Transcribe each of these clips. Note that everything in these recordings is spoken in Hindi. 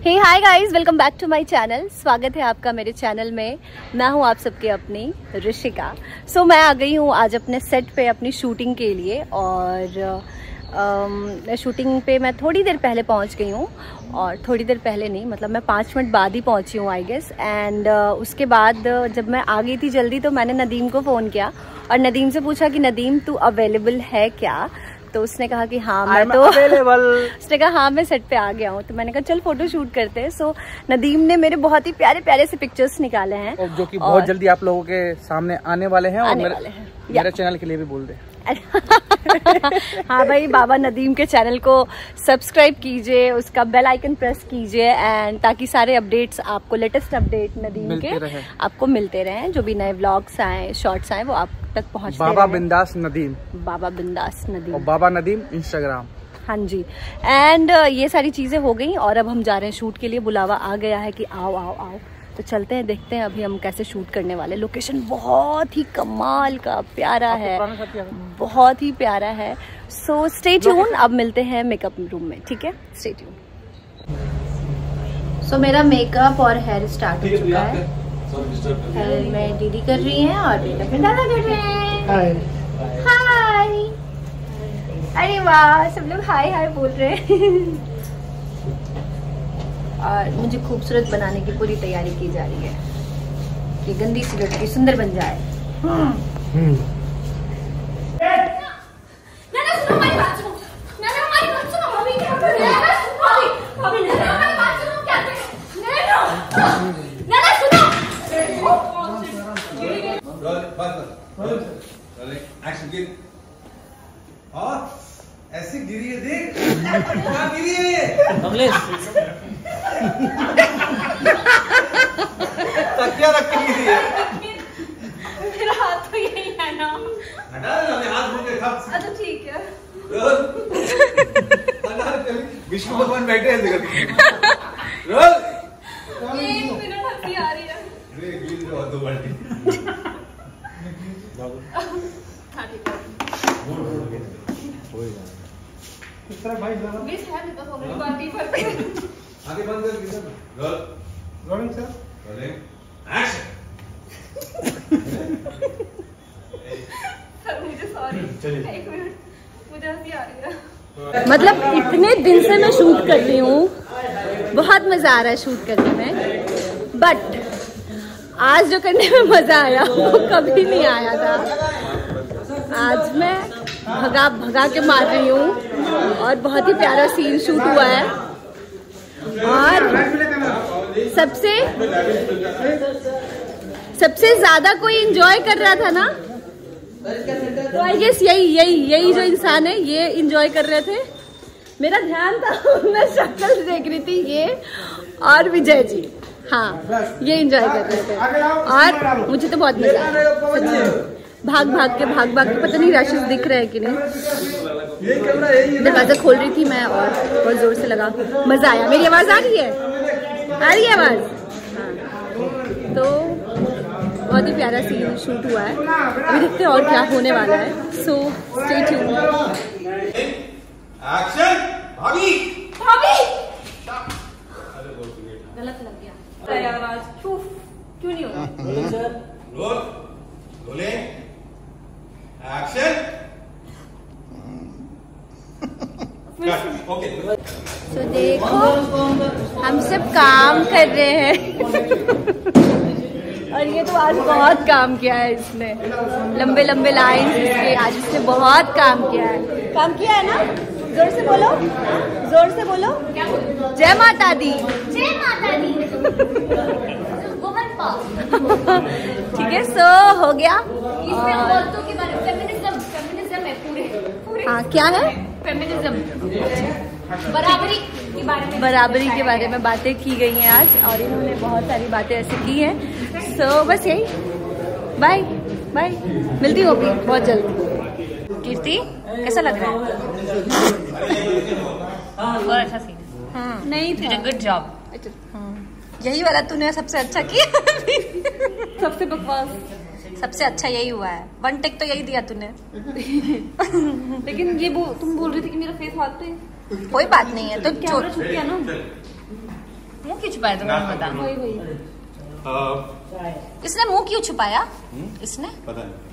Hey hi guys, welcome back to my channel. स्वागत है आपका मेरे चैनल में। मैं हूं आप सबके अपनी ऋषिका। सो मैं आ गई हूं आज अपने सेट पे अपनी शूटिंग के लिए और शूटिंग पे मैं थोड़ी देर पहले पहुंच गई हूं और थोड़ी देर पहले नहीं, मतलब मैं 5 मिनट बाद ही पहुंची हूं आई गेस। एंड उसके बाद जब मैं आ गई थी जल्दी तो मैंने नदीम को फ़ोन किया और नदीम से पूछा कि नदीम तू अवेलेबल है क्या। तो उसने कहा कि हाँ मैं तो उसने कहा हाँ मैं सेट पे आ गया हूँ। तो मैंने कहा चल फोटो शूट करते हैं। सो नदीम ने मेरे बहुत ही प्यारे प्यारे से पिक्चर्स निकाले हैं और जो कि बहुत जल्दी आप लोगों के सामने आने वाले हैं। और मेरे चैनल के लिए भी बोल दे। हाँ भाई, बाबा नदीम के चैनल को सब्सक्राइब कीजिए, उसका बेल आइकन प्रेस कीजिए एंड ताकि सारे अपडेट्स आपको, लेटेस्ट अपडेट नदीम के आपको मिलते रहें। जो भी नए व्लॉग्स आए, शॉर्ट्स आए, वो आप तक पहुँचते बाबा बिंदास नदीम, बाबा बिंदास नदीम और बाबा नदीम इंस्टाग्राम। हाँ जी। एंड ये सारी चीजें हो गई और अब हम जा रहे हैं शूट के लिए। बुलावा आ गया है कि आओ आओ आओ, तो चलते हैं, देखते हैं अभी हम कैसे शूट करने वाले। लोकेशन बहुत ही कमाल का प्यारा है, बहुत ही प्यारा है। So stay tune. अब मिलते हैं मेकअप रूम में, ठीक है? Stay tune. सो मेरा मेकअप और हेयर स्टार्ट हो चुका है। हेयर में दीदी कर रही है और मेकअप में दादा कर रहे हैं। हाय, अरे वाह, सब लोग हाय हाय बोल रहे हैं। और मुझे खूबसूरत बनाने की पूरी तैयारी की जा रही है कि गंदी सी लड़की सुंदर बन जाए। ऐसी गिरी है, देख कहाँ गिरी है ये? तकिया रख के गिरी है। मेरा हाथ तो यही है ना। हटा दे, हाथ मुड़ के खा। अच्छा ठीक है। विष्णु भगवान बैठे हैं देखो। रोल। 1 मिनट हंसी आ रही है। अरे गिर रहा तो बड़ी। हाँ ठीक है। इस तरह भाई जरा बीच है नहीं तो सोने पार्टी पर पे आगे बंद कर किधर roll rolling sir rolling action sir मुझे सॉरी, 1 मिनट, मुझे हंसी आ रही है। मतलब इतने दिन से मैं शूट कर रही हूँ, बहुत मजा आ रहा है शूट करने में, बट आज जो करने में मजा आया वो कभी नहीं आया था। आज मैं भगा के मार रही हूँ और बहुत ही प्यारा सीन शूट हुआ है। और सबसे ज्यादा कोई एंजॉय कर रहा था ना, तो आई गेस यही जो इंसान है ये एंजॉय कर रहे थे। मेरा ध्यान था, मैं शक्ल देख रही थी, ये और विजय जी, हाँ ये एंजॉय कर रहे थे और मुझे तो बहुत मजा आया। भाग भाग के पता नहीं रैशेस दिख रहे हैं कि नहीं। दरवाजा खोल रही थी मैं और बहुत जोर से लगा, मजा आया। मेरी आवाज आ रही है? आ रही है आवाज? हाँ, तो बहुत ही प्यारा सीन शूट हुआ है। अभी देखते हैं और क्या होने वाला है। So stay tune. एक्शन। भाभी गलत लग गया आवाज। क्यों नहीं होगा? Roll rolling action. ओके। तो देखो हम सब काम कर रहे हैं और ये तो आज बहुत काम किया है इसने, लंबे लंबे लाइन्स इसके, आज इसने बहुत काम किया है। काम किया है ना? जोर से बोलो, जोर से बोलो। जय माता दी, जय माता दी। ठीक है, सो हो गया। इसमें औरतों के बारे में फेमिनिज्म है पूरे। हाँ क्या है? फेमिनिज्म, बराबरी के बारे में बातें की गई हैं आज और इन्होंने बहुत सारी बातें ऐसे की हैं। सो बस यही, बाय बाय, मिलती होगी बहुत जल्द। कीर्ति कैसा लग रहा है? और अच्छा सीन नहीं था। Good job. यही वाला तूने सबसे अच्छा किया। सबसे बकवास, सबसे अच्छा यही हुआ है। 1 टेक तो यही दिया तूने। लेकिन ये तुम बोल रही थी कि मेरा फेस हाथ पे कोई बात नहीं है तो कैमरा छूट गया ना। मुंह क्यों छुपाया तुमने बता? वही इसने मुंह क्यों छुपाया? इसने पता नहीं।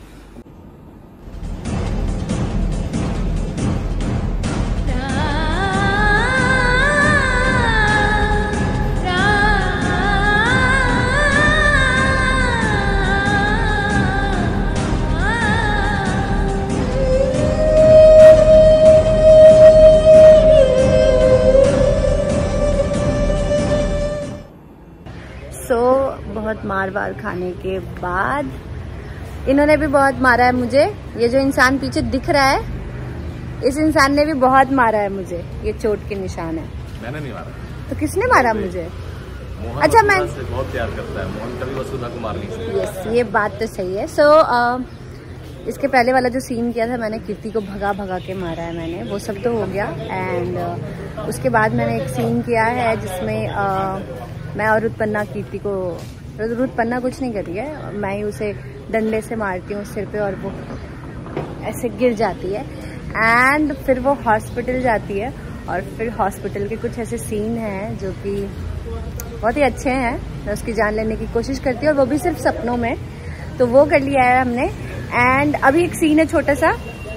बहुत मार वार खाने के बाद इन्होंने भी बहुत मारा है मुझे। ये जो इंसान पीछे दिख रहा है, इस इंसान ने भी बहुत मारा है मुझे। ये चोट के निशान है। मैंने नहीं मारा। तो किसने मारा मुझे? मोहन अच्छा, मैं बहुत प्यार करता है। मोहन कभी वसुधा को मार नहीं सकता। यस, ये बात तो सही है। सो इसके पहले वाला जो सीन किया था मैंने, कीर्ति को भगा भगा के मारा है मैंने, वो सब तो हो गया। एंड उसके बाद मैंने एक सीन किया है जिसमें मैं और रुतपन्ना कीर्ति को, रुतपन्ना कुछ नहीं करी है, मैं ही उसे डंडे से मारती हूँ सिर पे और वो ऐसे गिर जाती है। एंड फिर वो हॉस्पिटल जाती है और फिर हॉस्पिटल के कुछ ऐसे सीन हैं जो कि बहुत ही अच्छे हैं। मैं उसकी जान लेने की कोशिश करती हूँ और वो भी सिर्फ सपनों में, तो वो कर लिया है हमने। एंड अभी एक सीन है छोटा सा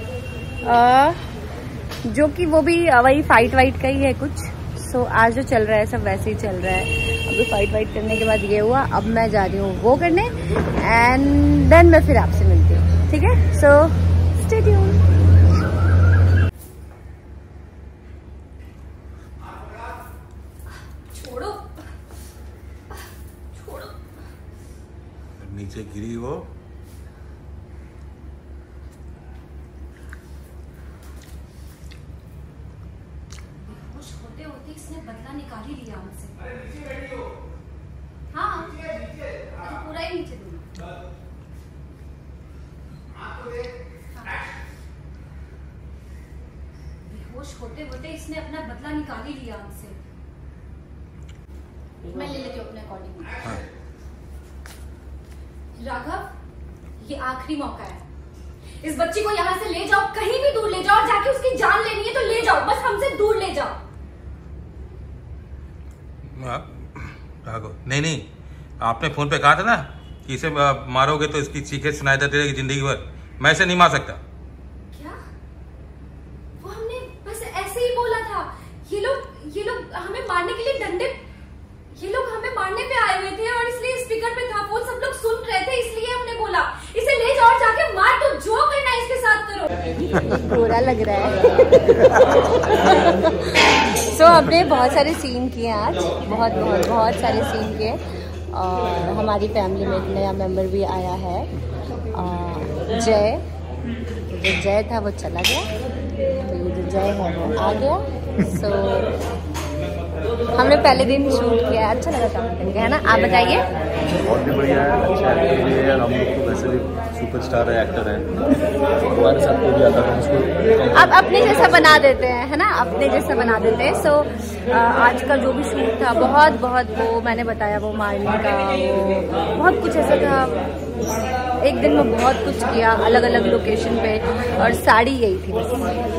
जो कि वो भी वही फाइट वाइट का ही है कुछ। सो आज जो चल रहा है सब वैसे ही चल रहा है। अभी फाइट वाइट करने के बाद ये हुआ, अब मैं जा रही हूँ वो करने एंड देन मैं फिर आपसे मिलती हूँ, ठीक है? So stay tuned. छोड़ो छोड़ो। नीचे गिरी वो। होते इसने बदला निकाल ही लिया हमसे। हाँ, तो पूरा ही नीचे दूंगा। बेहोश होते होते इसने अपना बदला निकाल ही लिया हमसे। मैं ले लेती हूँ अपने अकॉर्डिंग। राघव, ये आखिरी मौका है। इस बच्ची को यहाँ से ले जाओ, कहीं भी दूर ले जाओ, और जाके उसकी जान लेनी है तो ले जाओ, बस हमसे दूर ले जाओ। नहीं, आपने फोन पे कहा था ना कि इसे मारोगे तो इसकी चीखें सुनाई देती रहेगी जिंदगी भर। मैं इसे नहीं मार सकता। क्या? वो हमने बस ऐसे ही बोला था। ये लोग हमें मारने के लिए डंडे, ये लोग हमें मारने पे आए हुए थे और इसलिए स्पीकर पे था फोन, सब लोग सुन रहे थे, इसलिए हमने बोला इसे ले जाओ, जाके मार दो, जो करना है इसके साथ करो। बुरा लग रहा है। सो हमने बहुत सारे सीन किए आज, बहुत सारे सीन किए। और हमारी फैमिली में एक नया मेंबर भी आया है, जय। जो जय था वो चला गया, तो ये जो जय है वो आ गया। सो हमने पहले दिन शूट किया, अच्छा लगा काम करके, है ना? आप बताइए। बहुत ही बढ़िया है, अच्छा है। हम लोग तो वैसे भी सुपरस्टार है, एक्टर है, हमारे साथ कोई भी आता है उसको अब अपने जैसा बना देते हैं, है ना? अपने जैसा बना देते हैं। सो आज का जो भी शूट था बहुत वो मैंने बताया, वो मारने का, वो बहुत कुछ ऐसा था। एक दिन में बहुत कुछ किया अलग अलग लोकेशन पे, और साड़ी यही थी बस।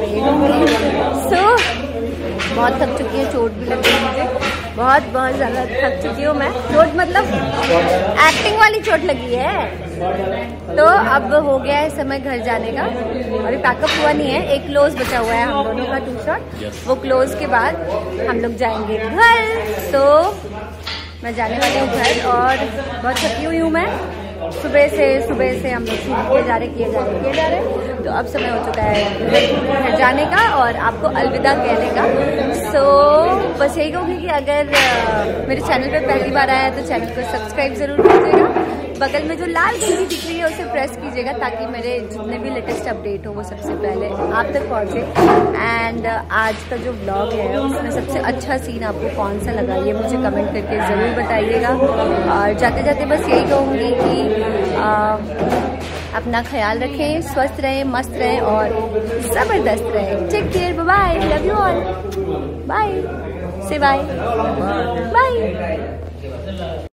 सो बहुत थक चुकी है, चोट भी लग गई मुझे, बहुत ज़्यादा थक चुकी हूँ मैं। चोट मतलब एक्टिंग वाली चोट लगी है। तो अब हो गया है समय घर जाने का। अभी पैकअप हुआ नहीं है, एक क्लोज बचा हुआ है हम दोनों का 2 शॉट। वो क्लोज के बाद हम लोग जाएंगे घर। तो मैं जाने वाली हूँ घर और बहुत थकी हुई हूँ मैं। सुबह से हम लोग शूट किए जा रहे। तो अब समय हो चुका है घर जाने का और आपको अलविदा कहने का। सो बस यही कहूँगी कि अगर मेरे चैनल पर पहली बार आया है तो चैनल को सब्सक्राइब जरूर कीजिएगा। बगल में जो लाल घंटी दिख रही है उसे प्रेस कीजिएगा, ताकि मेरे जितने भी लेटेस्ट अपडेट हो वो सबसे पहले आप तक पहुँचे। एंड आज का जो व्लॉग है उसमें सबसे अच्छा सीन आपको कौन सा लगा, ये मुझे कमेंट करके ज़रूर बताइएगा। और जाते जाते बस यही कहूँगी कि अपना ख्याल रखें, स्वस्थ रहें, मस्त रहें और ज़बरदस्त रहें। Take care, bye, love you all, bye, say bye, bye.